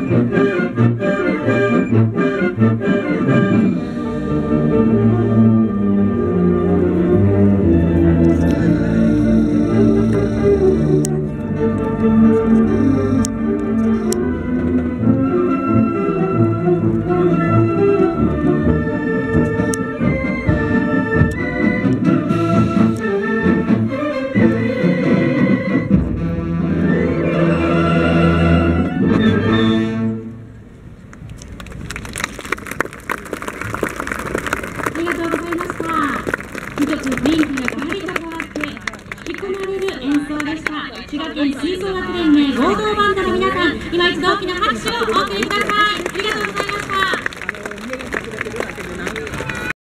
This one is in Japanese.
滋賀県吹奏楽連盟合同バンドの皆さん、今一度大きな拍手をお送りください。